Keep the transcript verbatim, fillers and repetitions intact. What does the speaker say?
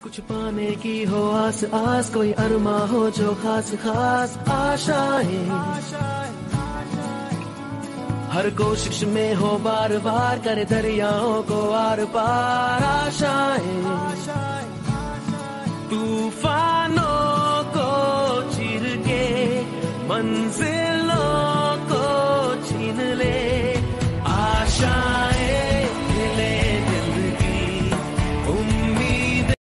कुछ पाने की हो आस आस, कोई अरमा हो जो खास खास आशाएं, हर कोशिश में हो बार बार करे दरियाओं को आर पार आशाएं, तूफानों को चीर के मंजिल